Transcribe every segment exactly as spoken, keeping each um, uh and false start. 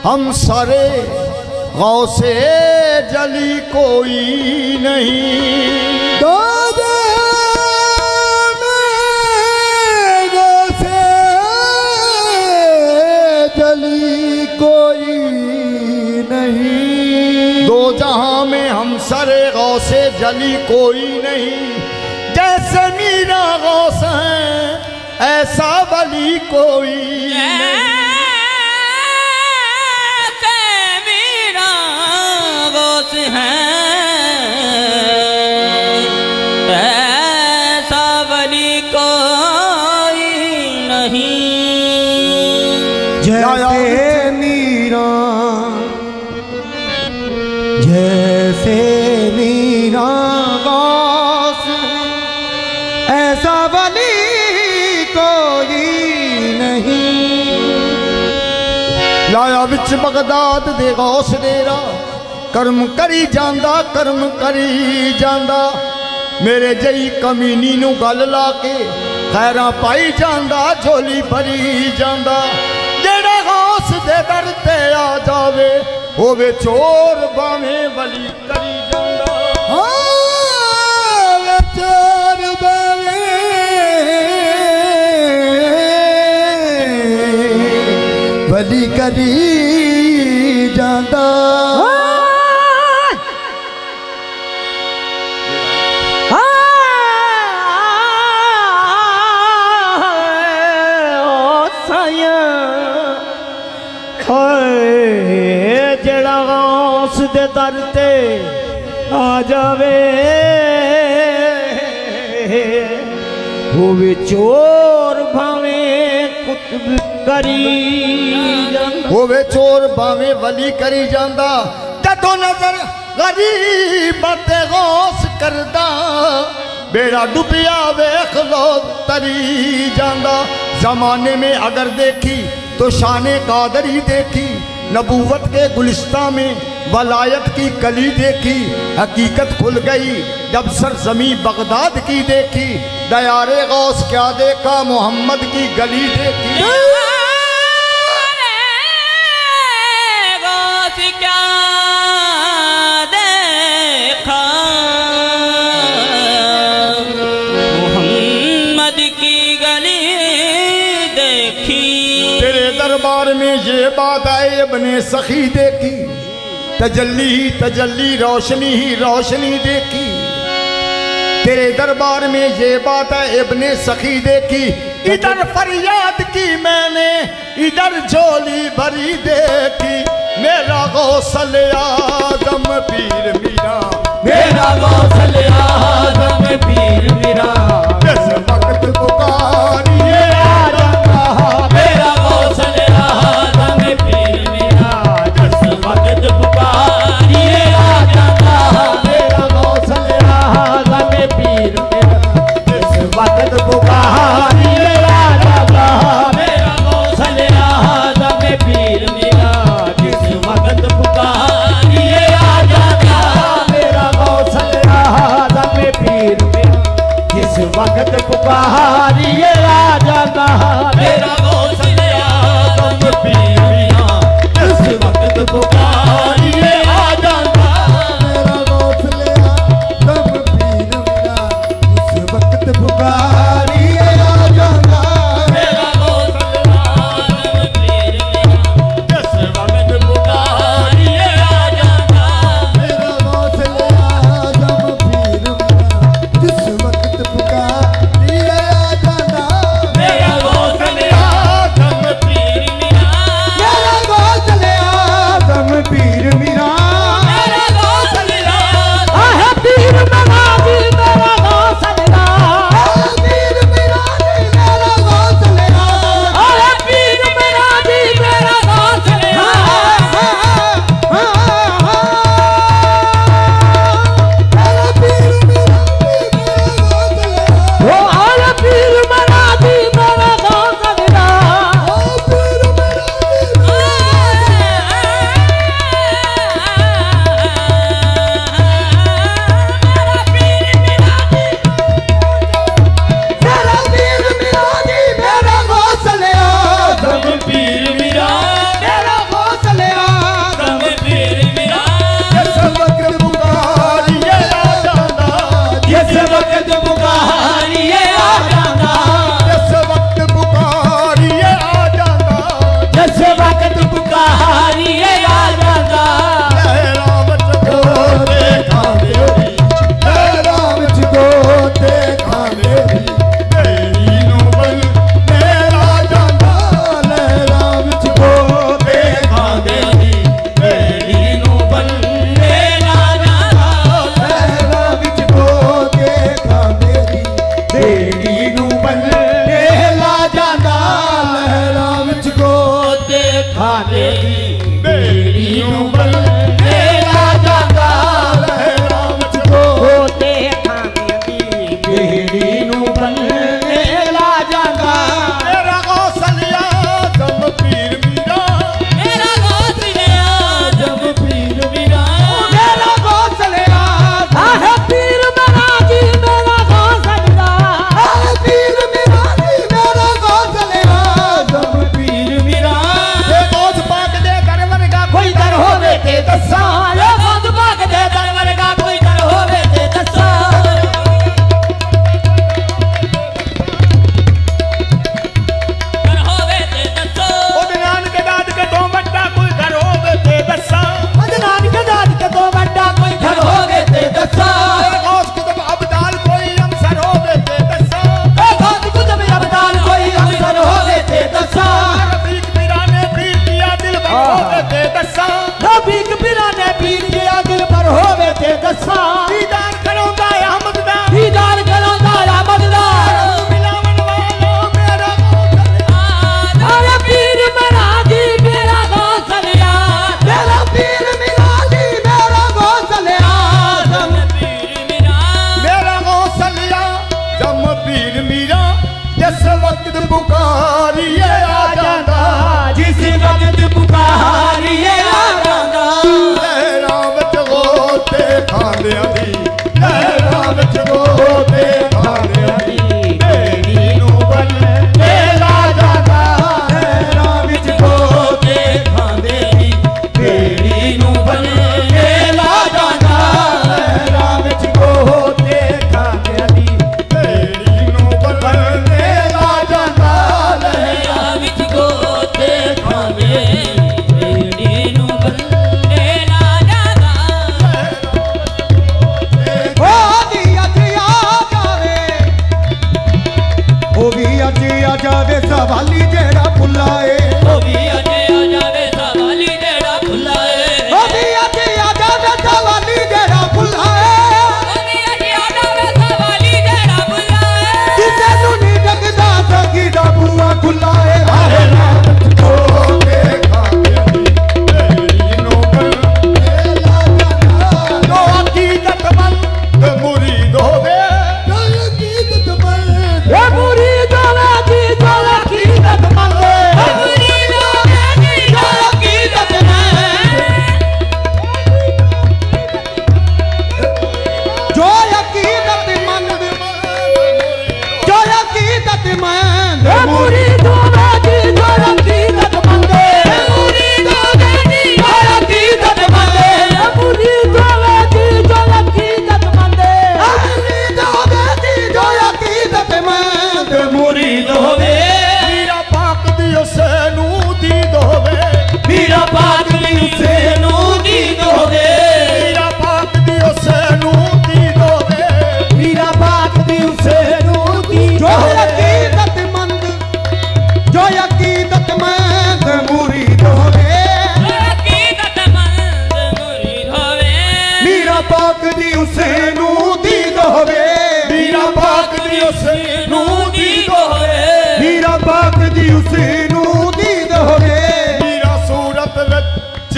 हम सारे गौसे जली कोई नहीं। दो जहां में गौसे जली कोई नहीं। दो जहां में हम सारे गौसे जली कोई नहीं। जैसे मीरा गौस है ऐसा वली कोई नहीं। है ऐसा वली कोई नहीं। जैसे मीरा जैसे मीरा गौस ऐसा वली कोई नहीं। लाया विच बगदाद दे गौस डेरा कर्म करी जांदा कर्म करी जांदा। मेरे जई कमीनी नू गल ला के खैरां पाई जांदा झोली भरी जांदा। जेड़ा गौस दे दर ते आ जावे होवे चोर भावें वली करी जांदा। हाँ चोर भावें वली करी जांदा। जेड़ा गौस दे दर ते आ जावे होवे चोर भावें कुतब करी जांदा। होवे चोर भावें वली करी जांदा। जदों नजर गरीब ते गौस करदा बेड़ा डुबिया वेख लो तरी जांदा। जमाने में अगर देखी तो शाने कादरी देखी। नबूवत के गुलिस्तां में वलायत की कली देखी। हकीकत खुल गई जब सरजमी बगदाद की देखी। दयारे गौस क्या देखा मोहम्मद की गली देखी। गौस क्या देखा मोहम्मद की गली देखी। तेरे दरबार में ये बात आए अपने सखी देखी। तजल्ली ही तजल्ली रोशनी ही रोशनी देखी। तेरे दरबार में ये बात है इब्ने सखी देखी। इधर फरियाद की मैंने इधर झोली भरी देखी। मेरा गौसल आदम पीर मीरा मेरा गौसल आदम पीर मीरा जिस वक्त पुकारिए आ जाता। मेरा गौसल आदम पीर मीरा जिस वक्त पुकारिए आ जाता। मेरा गौसल आदम पीर मेरा जिस वक्त पुकारिए आ जाता। मेरा गौसल आदम पीर मेरा जिस वक्त पुकारिए आ जाता। मेरा गौसल आदम पीर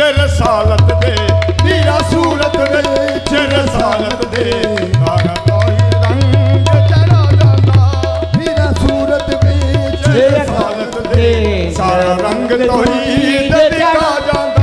रसालत दे मीरा सूरत विच रसालत दे सारा कोई रंग चढ़ा जांदा मीरा सूरत विच रसालत दे सारा रंग तौहीद दिखा जांदा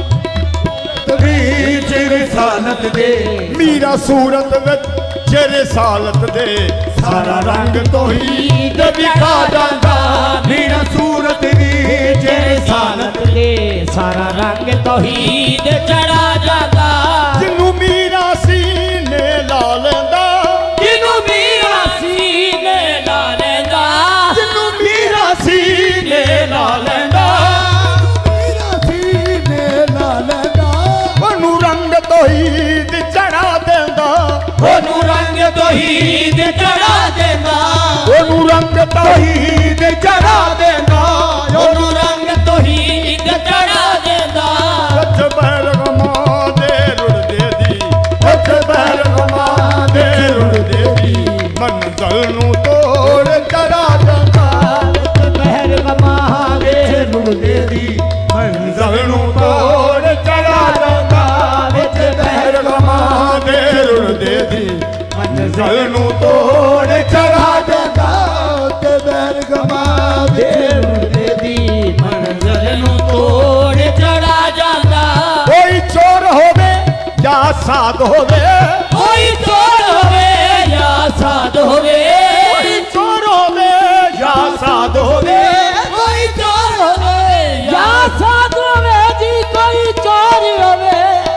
विच रसालत दे मीरा सूरत विच रसालत दे सारा रंग तौहीद दिखा जांदा मीरा सूरत विच रसालत दे सारा रंग तौहीद चढ़ा जाता जिन्नू मीरा सीने ला लेंदा जिन्नू मीरा सीने ला लेंदा जिन्नू मीरा सीने ला लेंदा मीरा सीने ला लेंदा ओनू रंग तौहीद चढ़ा देंदा ओनू रंग तौहीद चढ़ा देंदा ओनू रंग तौहीद चढ़ा देंदा ओनू रंग तौहीद चढ़ा देंदा सच बैरगमा दे रुड़ दे दी सच बैरगमा दे रुड़ दे दी मंज़िल नू तोड़ चढ़ा जांदा बहर गमा दे रुड़ दे दी मंज़िल नू तोड़ चढ़ा जांदा विच बहर बैरगमा दे रुड़ दे दी मंज़िल नू तोड़ चढ़ा जांदा ते बैरगमा दे दे दी मंज़िल नू तोड़ चढ़ा जांदा कोई चोर होवे या साध होवे कोई चोर होवे या साध होवे कोई चोर होवे या साध होवे कोई चोर होवे या साध होवे जी कोई चोर होवे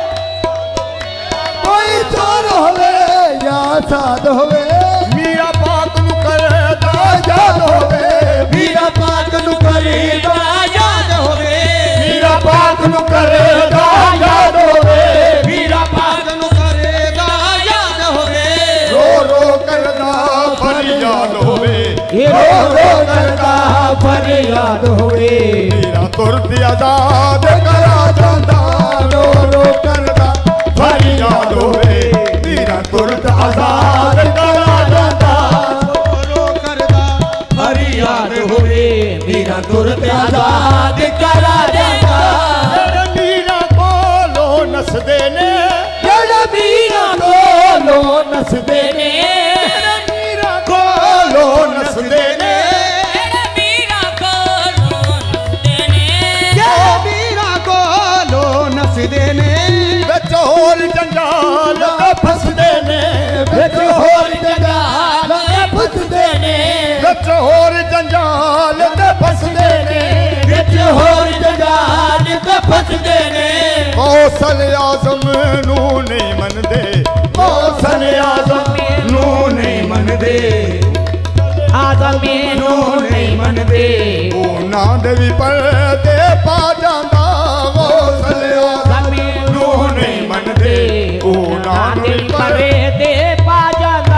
कोई चोर होवे या साध होवे मीरा पाक नू करदा याद होवे मीरा पाक नु करेगा याद होवे मीरा पाक नू करदा याद होवे मीरा पाक नु करेगा याद होवे रो रो करदा फरियाद होवे रो रो करदा फरियाद होवे मीरा तुरत आजाद करा जांदा रो रो करदा फरियाद होवे मीरा तुरत आजाद करा जांदा रो करदा फरियाद होवे मीरा तुरत आजाद करा देगा मीरा कोलो नसदे ने जेड़ा मीरा कोलो नसदे ने मीरा कोलो नसदे ने मीरा कोलो नसदे ने मीरा कोलो नसदे ने विच होर जंजाल ते फसदे ने विच होर जंजाल ते फसदे ने विच होर जंजाल ते फसदे ने विच होर जंजाल ते फसदे ने कौशल आजम नू नहीं मनदे कौशल आजम नू नहीं मनदे आजम नू नहीं मनदे ना देवी पर्दे पा जांदा कौशल आजम नू नहीं मनदे ओ ना देवी परे दे पा जांदा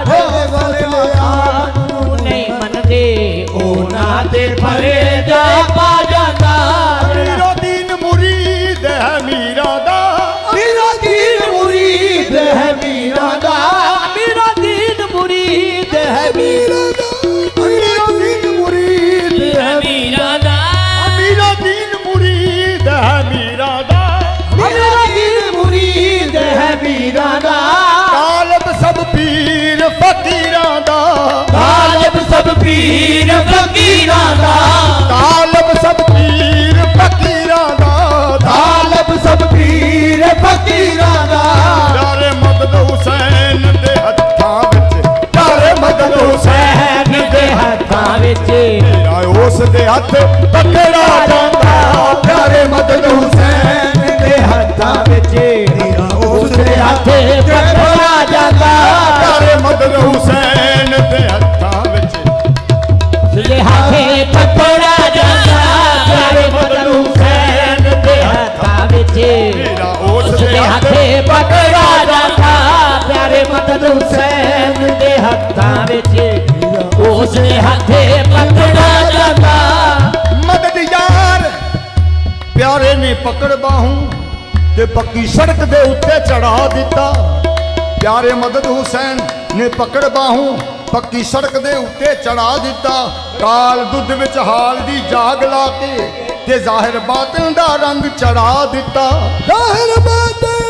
नहीं मनदे ओ ना दे परे दे पा जांदा मीरा दीन मुरीद है मीरा दा मेरा दीन मुरीद है मीरा दा मेरा दीन मुरीद है मीरा दा मीरा दीन मुरीद है मीरा दा मीरा दीन मुरीद है मीरा दा मेरा दीन मुरीद है मीरा दा तालब सब पीर फकीरां दा तालब सब पीर फकीरां दा तालब सब पीर फकीरां दा तालब सब पीर फकीरां दा प्यारे मदद हुसैन दे हत्थां विच प्यारे मदद हुसैन हुसैन दे हत्थां विच मेरा उस दे हत्थ पकड़ा जांदा प्यारे मदद हुसैन दे हत्थां विच तेरा उस दे हत्थ पकड़ा जांदा प्यारे मदद हुसैन दे हत्थां विच उसदे हाथे पकड़ा जांदा प्यारे मदद हुसैन दे हत्थां विच मेरा उस उसदे दे हत्थ हाथे पकड़ा जांदा प्यारे मदद हुसैन दे हत्थां विच उसदे हाथे पकड़ा जांदा मदद यार प्यारे ने पकड़ बाहू ते पक्की सड़क दे उत्ते चढ़ा दिता प्यारे मदद हुसैन ने पकड़ बाहू पक्की सड़क दे उत्ते चढ़ा दिता। काल दुध विच हाल दी जाग ला के ते जाहिर बातिन दा रंग चढ़ा दिता। जाहिर बातिन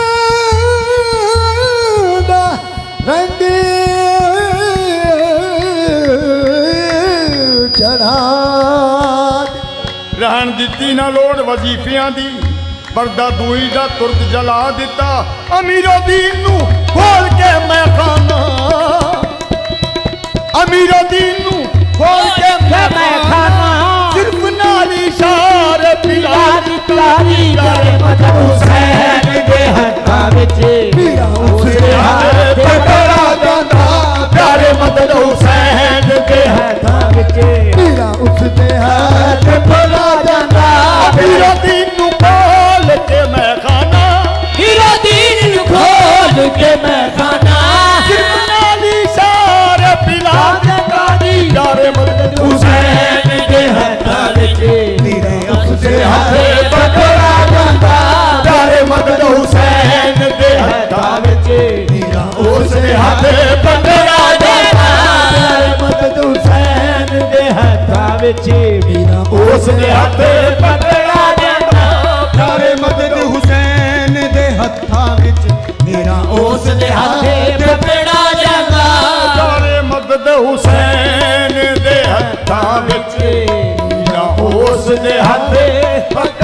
दा रंग चढ़ा रहन दिती ना लोड़ वजीफियां दी पर्दा दूई दा तुरत जला दिता। अमीरो दीन नू खोल के मैं खाना अमीरो दीन नू खोल के मैं खाना सिर्फ नाली शार पिला दिता। हुसैन दे हत्थां विच उसदे हाथ पकड़ा जांदा प्यारे मदद हुसैन दे हत्थां विच पीरा उसदे हाथ पकड़ा जांदा। अमीरो दीन नू खोल के मैं खाना हीरो दीन नू खोल के मैं खाना सिर्फ नाली शार पिला दिता। प्यारे मदद हुसैन दे हत्थां विच उसदे हाथ पकड़ा जांदा प्यारे मदद हुसैन दे हत्थां विच उसदे हाथ पकड़ा जांदा प्यारे मदद हुसैन दे हत्थां विच उसदे हाथ पकड़ा जांदा प्यारे मदद हुसैन दे हत्थां विच मेरा उसदे हाथ पकड़ा जांदा प्यारे मदद हुसैन दे हत्थां विच उसदे हाथ